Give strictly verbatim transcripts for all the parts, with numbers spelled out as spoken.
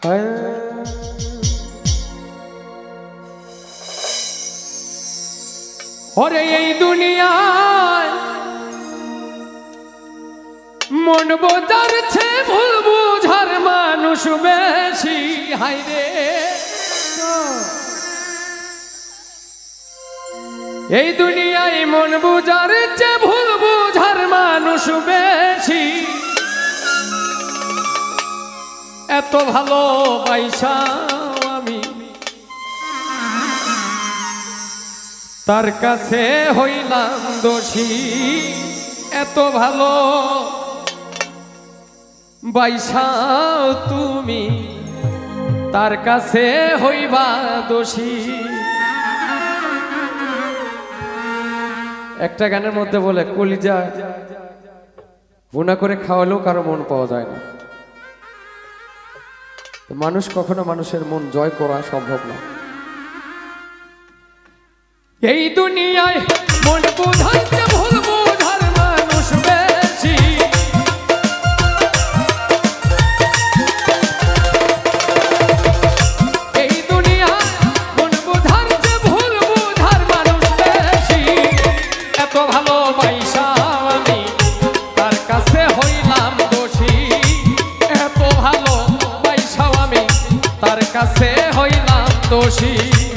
ওরে এই দুনিয়ায় মন বোঝারছে ভুল বুঝার মানুষ বেশি। হায়রে এই দুনিয়ায় মন বুঝারছে ভুল বুঝার মানুষ বেশি। এত ভালোবাসা আমি তার কাছে হইলাম দোষী। এত ভালো বাইসাও তুমি তার কাছে হইবা দোষী। একটা গানের মধ্যে বলে কলিজা ভুনা করে খাওয়ালেও কারো মন পাওয়া যায় না। মানুষ কখনো মানুষের মন জয় করা সম্ভব না। এই দুনিয়ায় মন বোঝাইতে ভুল বোঝার মানুষ বেশি। এই দুনিয়ায় মন বোঝাইতে ভুল বোঝার মানুষ বেশি। এত ভালোবাসা আমি তার কাছে হইলাম দোষী। এত ভালোবাসা আমি তার কাছে হইলাম দোষী।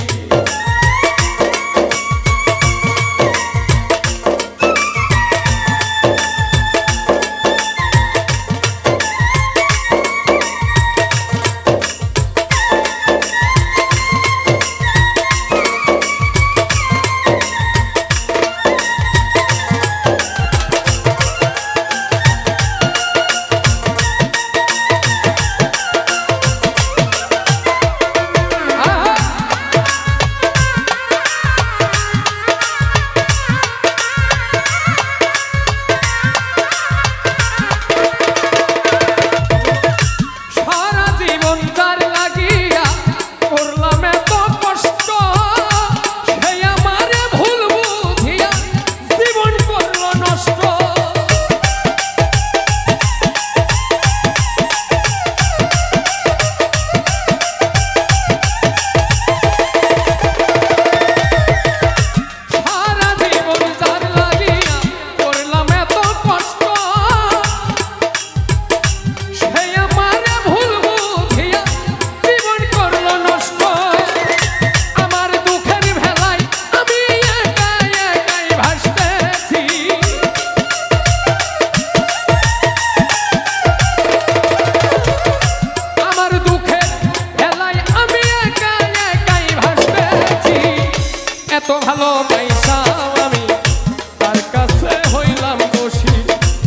এত ভালোবাসা আমি তার কাছে হইলাম দোষী।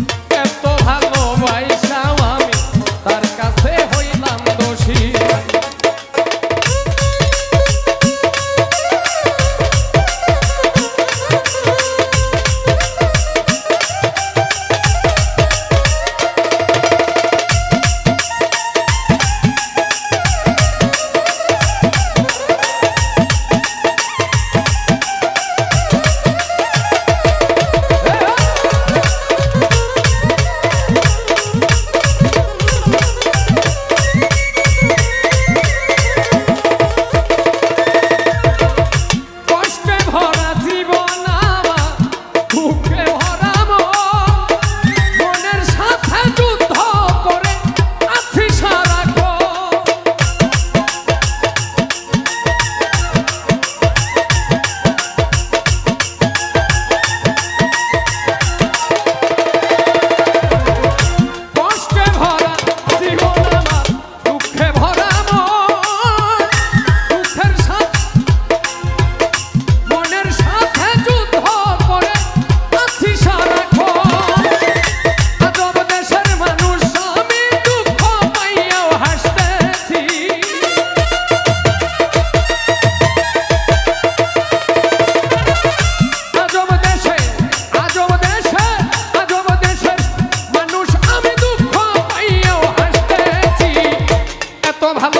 এত ভালোবাসা আমি তার কাছে হইলাম দোষী। ভালো